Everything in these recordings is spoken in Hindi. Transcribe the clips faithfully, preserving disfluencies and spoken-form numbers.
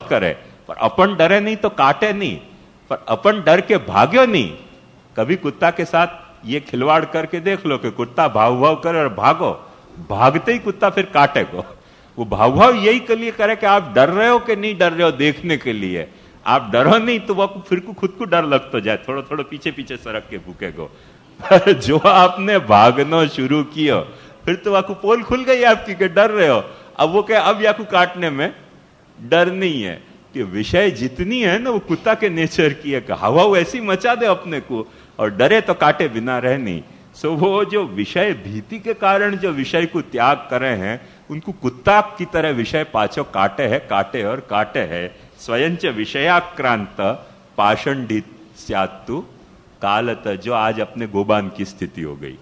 करे, पर अपन डरे नहीं तो काटे नहीं, पर अपन डर के भाग्यो नहीं। कभी कुत्ता के साथ ये खिलवाड़ करके देख लो कि कुत्ता भाव भाव करे और भागो, भागते ही कुत्ता फिर काटेगा। वो भाव भाव यही के लिए करे कि आप डर रहे हो कि नहीं डर रहे हो देखने के लिए। आप डरो नहीं तो वो फिर को खुद को डर लग तो जाए, थोड़ा थोड़ा पीछे पीछे सरक के भूखेगो। जो आपने भागना शुरू किया फिर तो आपको पोल खुल गई आपकी कि डर रहे हो। अब वो क्या, अब याकू काटने में डर नहीं है कि विषय जितनी है ना वो कुत्ता के नेचर की है कि हवा ऐसी मचा दे अपने को, और डरे तो काटे बिना रह नहीं। सो वो जो विषय भीति के कारण जो विषय को त्याग करे हैं उनको कुत्ता की तरह विषय पाछो काटे है, काटे और काटे है। स्वयं च विषयाक्रांत पाषंडित स्यात्तु कालत, जो आज अपने गोबान की स्थिति हो गई।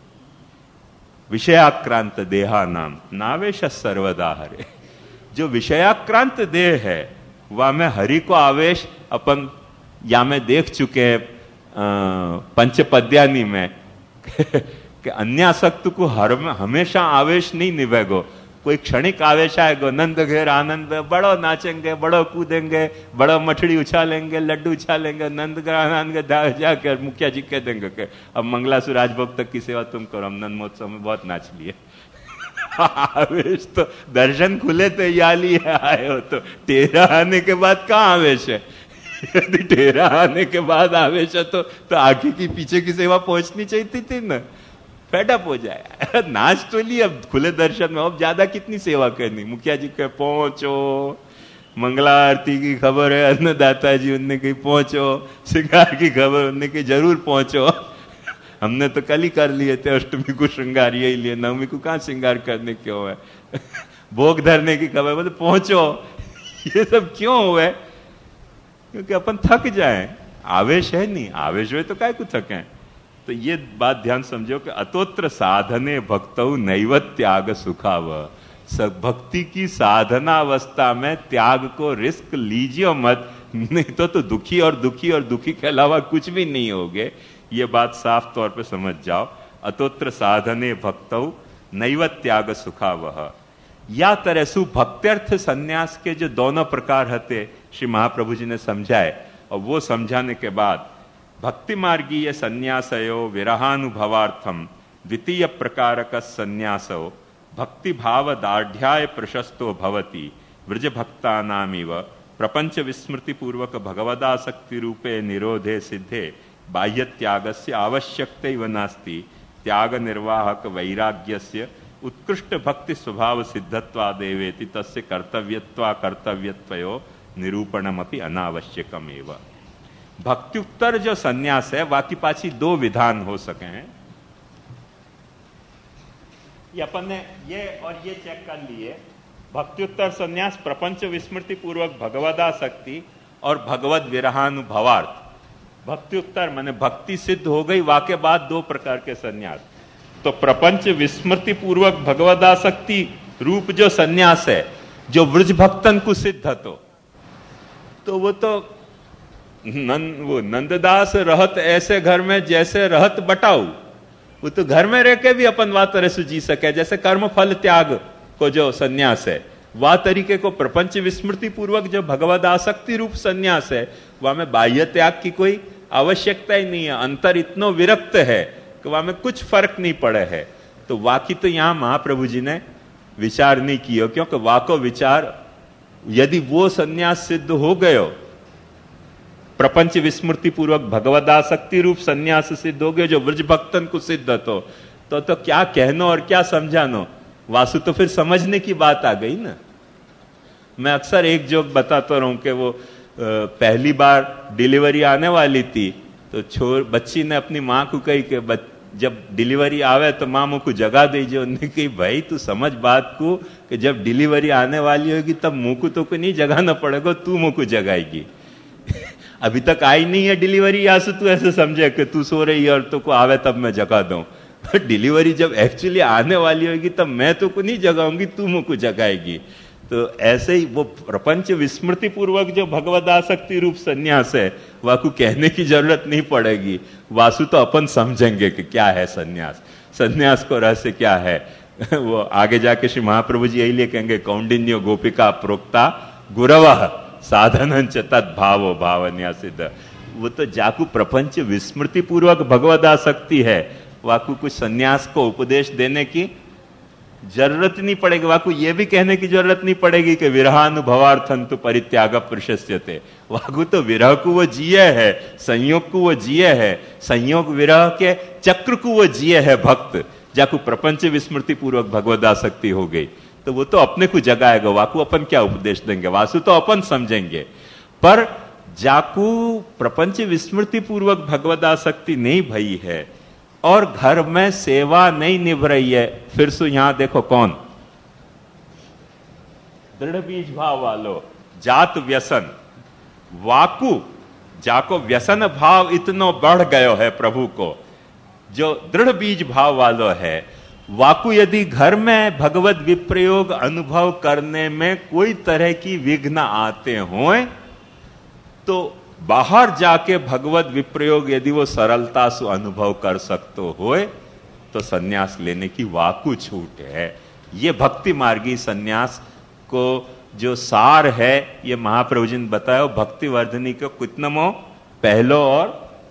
विषयाक्रांत देहा नाम नावेश सर्वदा हरे। जो विषयाक्रांत देह है वह में हरि को आवेश अपन या में देख चुके हैं पंचपद्यानी में कि अन्यासक्त को हर में हमेशा आवेश नहीं निभेगो, कोई क्षणिक आवेश आएगा। नंद घेर आनंद में बड़ो नाचेंगे, बड़ो कूदेंगे, बड़ो मछली उछालेंगे, लड्डू उछालेंगे, नंद आनंद जाकर मुखिया जी कह देंगे कि अब मंगलासुर राजभोग तक की सेवा तुम करो, हम नंद महोत्सव में बहुत नाच लिए। आवेश तो दर्शन खुले तो या लिए आए हो, तो तेरा आने के बाद कहाँ आवेश है? यदि तेरा आने के बाद आवेश है तो, तो आगे की पीछे की सेवा पहुंचनी चाहिए थी ना। फेडअप हो जाए, नाच तो ली अब खुले दर्शन में, अब ज्यादा कितनी सेवा करनी। मुखिया जी के पहुंचो, मंगला आरती की खबर है अन्नदाता जी उनने कहीं पहुंचो, श्रृंगार की खबर उनने कहीं जरूर पहुंचो। हमने तो कल ही कर लिए थे अष्टमी को श्रृंगार, यही लिए, नवमी को कहाँ श्रृंगार करने क्यों है? भोग धरने की खबर बोले पहुंचो। ये सब क्यों हुए? क्योंकि अपन थक जाए, आवेश है नहीं। आवेश हुए तो काय को थके। तो ये बात ध्यान समझो कि अतोत्र साधने भक्तौ नैव त्याग सुखाव। भक्ति की साधना अवस्था में त्याग को रिस्क लीजिए मत, नहीं तो तो दुखी और दुखी और दुखी के अलावा कुछ भी नहीं होगे। ये बात साफ तौर पे समझ जाओ। अतोत्र साधने भक्तौ नैव त्याग सुखाव। या तरह सु भक्त्यर्थ संन्यास के जो दोनों प्रकार होते श्री महाप्रभु जी ने समझाए, और वो समझाने के बाद भक्ति मार्गीय संन्यासयो विरहानुभवार्थम द्वितीय प्रकारक संन्यासो भक्ति भाव दार्ढ्याय प्रशस्तो भवति व्रज भक्तानामिव प्रपंच विस्मृति पूर्वक भगवदासक्ति रूपे निरोधे सिद्धे बाह्य त्यागस्य आवश्यकतैव नास्ति। त्याग निर्वाहक वैराग्यस्य उत्कृष्ट भक्ति स्वभाव सिद्धत्वादेवेति तस्य कर्तव्यत्वा कर्तव्यत्वयो निरूपणमपि अनावश्यकमेव। भक्त्युत्तर जो संन्यास है बाकी पाची दो विधान हो सके हैं। ये अपन ने ये और ये चेक कर लिए। भक्त्युत्तर संन्यास प्रपंच विस्मृति पूर्वक भगवदासक्ति और भगवद विरहानुभवार्थ। भक्त्युत्तर माने भक्ति सिद्ध हो गई, वाके बाद दो प्रकार के संन्यास। तो प्रपंच विस्मृति पूर्वक भगवदासक्ति रूप जो संन्यास है जो वृज भक्तन को सिद्ध तो, तो वो तो नंद वो नंददास रहत ऐसे घर में जैसे रहत बटाऊ। वो तो घर में रह के भी अपन वा तरह से जी सके, जैसे कर्म फल त्याग को जो संन्यास है वह तरीके को प्रपंच विस्मृति पूर्वक जो भगवद आसक्ति रूप संन्यास है वह में बाह्य त्याग की कोई आवश्यकता ही नहीं है। अंतर इतना विरक्त है कि वह में कुछ फर्क नहीं पड़े है। तो वाकी तो यहां महाप्रभु जी ने विचार नहीं किया, क्योंकि वाको विचार यदि वो संन्यास सिद्ध हो गयो, प्रपंच विस्मृति पूर्वक भगवदासक्ति रूप संन्यास सिद्ध हो गए जो व्रज भक्तन को सिद्ध तो, तो तो क्या कहनो और क्या समझानो। वासु तो फिर समझने की बात आ गई ना। मैं अक्सर एक जोक बताता रहूं कि वो पहली बार डिलीवरी आने वाली थी तो छोर बच्ची ने अपनी माँ को कही कि जब डिलीवरी आवे तो माँ मुँह को जगा दीजिए। उन्होंने कही भाई तू समझ बात को कि जब डिलीवरी आने वाली होगी तब मुँह को तो को नहीं जगाना पड़ेगा, तू मुँह को जगाएगी। अभी तक आई नहीं है डिलीवरी, या से तू ऐसे समझे कि तू सो रही है और तो को आवे तब मैं जगा दूं। तो डिलीवरी जब एक्चुअली आने वाली होगी तब मैं तो को नहीं जगाऊंगी, तू मुझको जगाएगी। तो ऐसे ही वो प्रपंच विस्मृति पूर्वक जो भगवदासक्ति रूप संन्यास है वह को कहने की जरूरत नहीं पड़ेगी। वासु तो अपन समझेंगे कि क्या है संन्यास, संन्यास को रहस्य क्या है। वो आगे जाके श्री महाप्रभु जी यही लिए कहेंगे, कौंडिन्यो गोपिका प्रोक्ता गुरवः साधन च तद भावो भावन्या सिद्ध। वो तो जाकू प्रपंच विस्मृति पूर्वक भगवदासक्ति है, वाकू कुछ सन्यास को उपदेश देने की जरूरत नहीं पड़ेगी, वाकू ये भी कहने की जरूरत नहीं पड़ेगी कि विरहानुभवार्थं तु परित्याग प्रशस्यते। वाकू तो विरह को वो जिए है, संयोग को वो जिए है, संयोग विरह के चक्र को वो जिए है भक्त। जाकू प्रपंच विस्मृति पूर्वक भगवदासक्ति हो गई तो वो तो अपने को जगाएगा, वाकू अपन क्या उपदेश देंगे, वासु तो अपन समझेंगे। पर जाकू प्रपंच विस्मृति पूर्वक भगवदासक्ति नहीं भई है और घर में सेवा नहीं निभ रही है, फिर सु यहां देखो कौन, दृढ़ बीज भाव वालो, जात व्यसन। वाकू जाको व्यसन भाव इतनो बढ़ गयो है प्रभु को, जो दृढ़ बीज भाव वालो है, वाकू यदि घर में भगवत विप्रयोग अनुभव करने में कोई तरह की विघ्न आते हों तो बाहर जाके भगवत विप्रयोग यदि वो सरलता से अनुभव कर सकते होए तो सन्यास लेने की वाकू छूट है। ये भक्ति मार्गी सन्यास को जो सार है ये महाप्रभु जी ने बताया। भक्ति वर्धनी को कितनमो पहलो और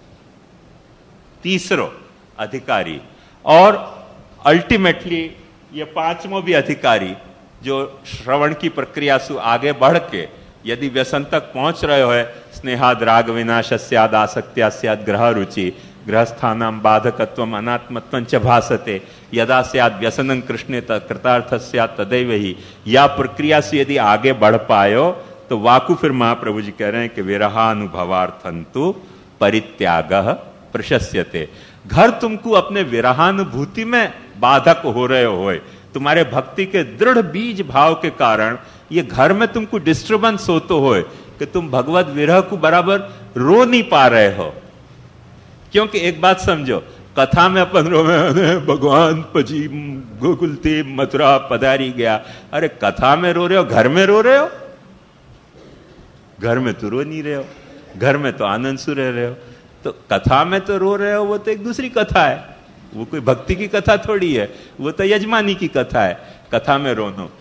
तीसरो अधिकारी और अल्टीमेटली ये पांचवो भी अधिकारी जो श्रवण की प्रक्रिया से आगे बढ़ के यदि व्यसन तक पहुंच रहे हो, स्नेहाद राग विनाश स्याद आसक्त्या स्याद ग्रह रुचि गृहस्थानाम बाधकत्वम अनात्मत्वं च भासते यदा स्याद व्यसनं कृष्णे कृतार्थ स्याद तदैव ही। या प्रक्रिया से यदि आगे बढ़ पायो तो वाकु फिर महाप्रभु जी कह रहे हैं कि विरहानुभवार्थंतु परित्यागः प्रशस्यते। घर तुमको अपने विरहानुभूति में बाधक हो रहे हो, तुम्हारे भक्ति के दृढ़ बीज भाव के कारण ये घर में तुमको डिस्टर्बेंस होते हो कि तुम भगवत विरह को बराबर रो नहीं पा रहे हो। क्योंकि एक बात समझो, कथा में अपन रो में भगवान पजी गोकुलती मथुरा पधारी गया, अरे कथा में रो रहे हो, घर में रो रहे हो? घर में तो रो नहीं रहे हो, घर में तो आनंद से रह रहे हो। तो कथा में तो रो रहे हो, वो तो एक दूसरी कथा है, वो कोई भक्ति की कथा थोड़ी है, वो तो यजमानी की कथा है। कथा में रोनो